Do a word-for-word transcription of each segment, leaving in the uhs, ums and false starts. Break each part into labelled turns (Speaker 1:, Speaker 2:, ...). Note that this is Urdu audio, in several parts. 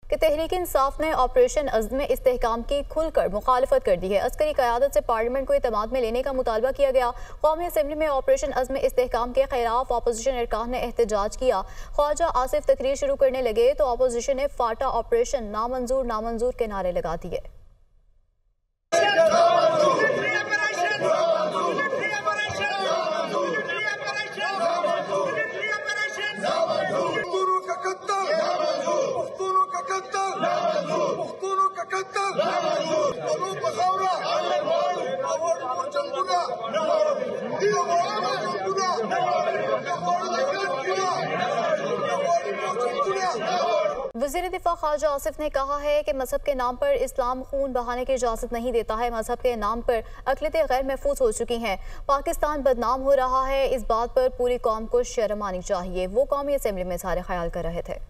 Speaker 1: کہ تحریک انصاف نے آپریشن عزم استحکام کی کھل کر مخالفت کر دی ہے۔ عسکری قیادت سے پارلیمنٹ کو اعتماد میں لینے کا مطالبہ کیا گیا۔ قومی اسمبلی میں آپریشن عزم استحکام کے خلاف اپوزیشن ارکان نے احتجاج کیا۔ خواجہ آصف تقریر شروع کرنے لگے تو اپوزیشن نے فاٹا آپریشن نامنظور نامنظور کے نعرے لگا دیے۔ وزیر دفاع خواجہ آصف نے کہا ہے کہ مذہب کے نام پر اسلام خون بہانے کی اجازت نہیں دیتا ہے۔ مذہب کے نام پر اقلیتیں غیر محفوظ ہو چکی ہیں۔ پاکستان بدنام ہو رہا ہے، اس بات پر پوری قوم کو شرم آنی چاہیے۔ وہ قومی اسمبلی میں اظہار خیال کر رہے تھے۔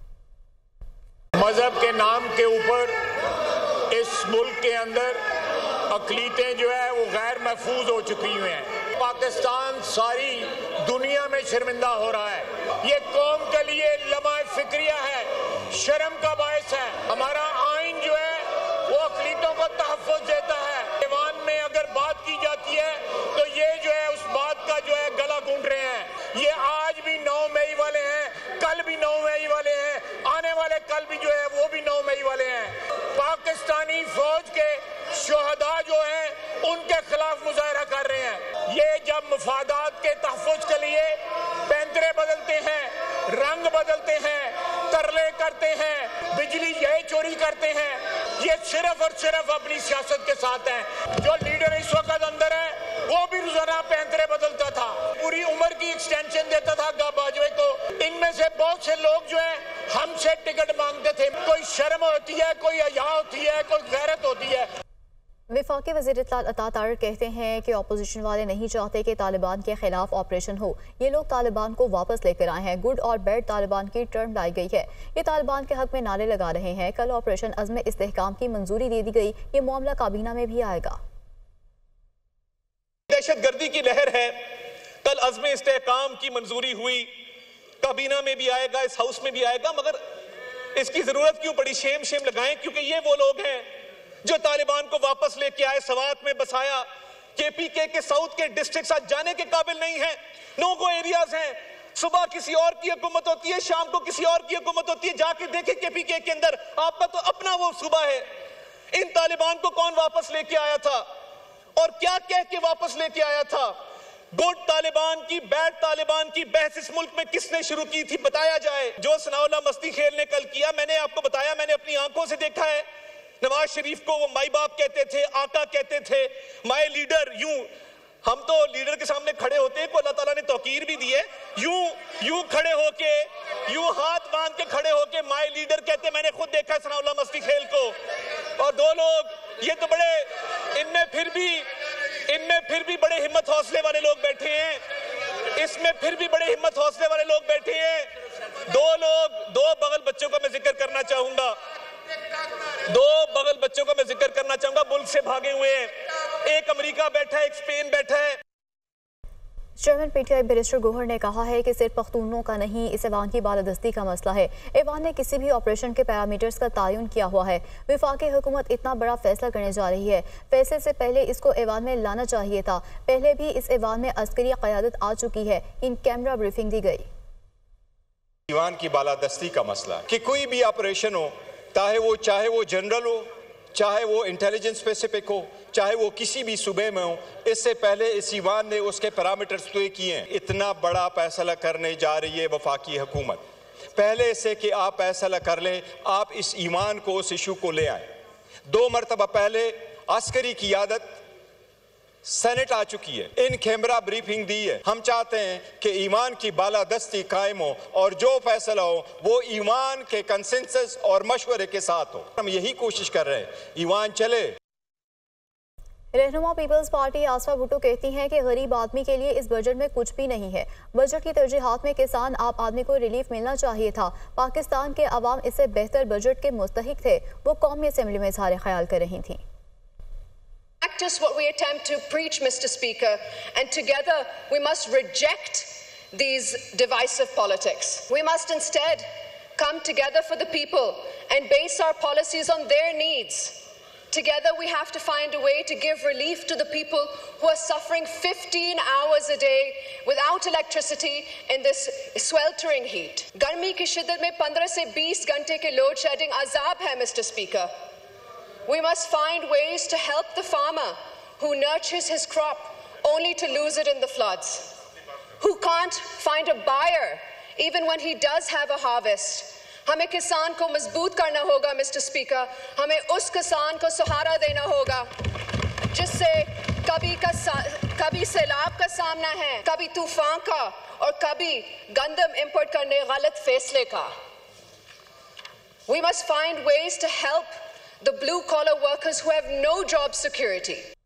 Speaker 2: مذہب کے نام کے اوپر اس ملک کے اندر اقلیتیں جو ہے وہ غیر محفوظ ہو چکی ہوئی ہیں۔ پاکستان ساری دنیا میں شرمندہ ہو رہا ہے۔ یہ قوم کے لیے لمحہ فکریہ ہے، شرم کا باعث ہے۔ ہمارا آئین جو ہے وہ اقلیتوں کو تحفظ دیتا ہے۔ ایوان میں اگر بات کی جاتی ہے تو یہ جو ہے اس بات کا جو ہے گلا گونڈ رہے ہیں۔ یہ آج بھی نو مئی والے ہیں، کل بھی نو مئی والے ہیں، آنے والے کل بھی جو ہے وہ بھی نو مئی والے ہیں۔ پاکستانی فوج کے شہداء جو ہیں ان کے خلاف مظاہرہ کر رہے ہیں۔ یہ جب مفادات کے تحفظ کے لیے پینترے بدلتے ہیں، رنگ بدلتے ہیں، ترلے کرتے ہیں، بجلی یہ چوری کرتے ہیں، یہ صرف اور صرف اپنی سیاست کے ساتھ ہیں۔ جو لیڈر اس وقت اندر ہے وہ بھی روزانہ پینترے بدلتا تھا، پوری عمر کی ایکسٹینشن دیتا تھا گا باجوے کو۔ ان میں سے بہت سے لوگ جو ہیں ہم سے ٹکٹ مانگتے تھے۔ کوئی شرم ہوتی ہے، کوئی حیا ہوتی ہے، کوئی غیرت ہوتی ہے۔
Speaker 1: وفاقی وزیر اطلاعات عطا طاہر کہتے ہیں کہ اپوزیشن والے نہیں چاہتے کہ طالبان کے خلاف آپریشن ہو۔ یہ لوگ طالبان کو واپس لے کر آئے ہیں۔ گڈ اور بیڈ طالبان کی ٹرم لائی گئی ہے۔ یہ طالبان کے حق میں نعرے لگا رہے ہیں۔ کل آپریشن عزم استحکام کی منظوری دے دی گئی۔ یہ معاملہ کابینہ میں بھی آئے گا۔
Speaker 3: دہشت گردی کی لہر ہے، کل عزم استحکام کی منظوری ہوئی، کابینہ میں بھی آئے گا، اس ہاؤس میں بھی آئے گا، مگر اس کی ضرورت کیوں پڑی؟ شیم شیم لگائیں، کیونکہ یہ وہ لوگ ہیں جو طالبان کو واپس لے کے آئے، سوات میں بسایا۔ کے پی کے کے ساؤتھ کے ڈسٹرکٹس آج جانے کے قابل نہیں ہیں، نو گو ایریاز ہیں۔ صبح کسی اور کی حکومت ہوتی ہے، شام کو کسی اور کی حکومت ہوتی ہے۔ جا کے دیکھیں کے پی کے کے اندر، آپ کا تو اپنا وہ صوبہ ہے۔ ان طالبان کو کون واپس لے کے آیا تھا اور کیا کہہ کے واپس لے کے آیا تھا؟ گڈ طالبان کی بیڈ طالبان کی بحث اس ملک میں کس نے شروع کی تھی؟ بتایا جائے۔ جو ثناء اللہ مستی خیل نے کل کیا، میں نے آپ کو بتایا، میں نے اپنی آنکھوں سے دیکھا ہے۔ نواز شریف کو وہ مائی باپ کہتے تھے، آقا کہتے تھے، مائی لیڈر۔ یوں ہم تو لیڈر کے سامنے کھڑے ہوتے ہیں، کو اللہ تعالیٰ نے توقیر بھی دی ہے، یوں یوں کھڑے ہو کے، یوں ہاتھ باندھ کے کھڑے ہو کے مائی لیڈر کہتے ہیں۔ میں نے خود دیکھا ہے ثناء اللہ مستی خیل کو، اور دو لوگ یہ تو بڑے، ان میں پھر بھی ان میں پھر بھی بڑے ہمت حوصلے والے لوگ بیٹھے ہیں، اس میں پھر بھی بڑے ہمت حوصلے والے لوگ بیٹھے ہیں۔ دو لوگ، دو بغل بچوں کا میں ذکر کرنا چاہوں گا، دو بغل بچوں کا میں ذکر کرنا چاہوں گا، ملک سے بھاگے ہوئے ہیں۔ ایک امریکہ بیٹھا ہے، ایک اسپین بیٹھا ہے۔
Speaker 1: Chairman P T I barrister Gohar نے کہا ہے کہ صرف پختونوں کا نہیں، اس ایوان کی بالادستی کا مسئلہ ہے۔ ایوان نے کسی بھی آپریشن کے پیرامیٹرز کا تعین کیا ہوا ہے۔ وفاقی حکومت اتنا بڑا فیصلہ کرنے جا رہی ہے، فیصلے سے پہلے اس کو ایوان میں لانا چاہیے تھا۔ پہلے بھی اس ایوان میں عسکری قیادت آ چکی ہے، ان کیمرہ بریفنگ دی گئی۔
Speaker 4: ایوان کی بالادستی کا مسئلہ ہے کہ کوئی بھی آپریشن ہو، چاہے وہ چاہے وہ جنرل ہو، چاہے وہ انٹیلیجنس اسپیسیفک ہو، چاہے وہ کسی بھی صوبے میں ہو، اس سے پہلے اس ایوان نے اس کے پیرامیٹرز طے کیے ہیں۔ اتنا بڑا فیصلہ کرنے جا رہی ہے وفاقی حکومت، پہلے سے کہ آپ فیصلہ کر لیں، آپ اس ایوان کو، اس ایشو کو لے آئیں۔ دو مرتبہ پہلے عسکری قیادت سینٹ آ چکی ہے، ان کیمرہ بریفنگ دی ہے۔ ہم چاہتے ہیں کہ ایوان کی بالادستی قائم ہو اور جو فیصلہ ہو وہ ایوان کے کنسنسس اور مشورے کے ساتھ ہو۔ ہم یہی کوشش کر رہے ہیں، ایوان چلے۔
Speaker 1: رہنما پیپلز پارٹی آسفا بھٹو کہتی ہیں کہ غریب آدمی کے لیے اس بجٹ میں کچھ بھی نہیں ہے۔ بجٹ کی ترجیحات میں کسان آپ آدمی کو ریلیف ملنا چاہیے تھا۔ پاکستان کے عوام اس سے بہتر بجٹ کے مستحق تھے۔ وہ قومی اسمبلی میں اظہار خیال کر رہی تھیں۔
Speaker 5: Practice what we attempt to preach, Mister Speaker, and together we must reject these divisive politics. We must instead come together for the people and base our policies on their needs. Together, we have to find a way to give relief to the people who are suffering fifteen hours a day without electricity in this sweltering heat. Garmi ki shiddat mein fifteen se twenty ghante ke load shedding azab hai, Mister Speaker. We must find ways to help the farmer who nurtures his crop only to lose it in the floods, who can't find a buyer even when he does have a harvest. ہمیں کسان کو مضبوط کرنا ہوگا مسٹر اسپیکر. ہمیں اس کسان کو سہارا دینا ہوگا جس سے کبھی کا کبھی سیلاب کا سامنا ہے, کبھی طوفان کا, اور کبھی گندم امپورٹ کرنے غلط فیصلے کا. We must find ways to help the blue collar workers who have no job security.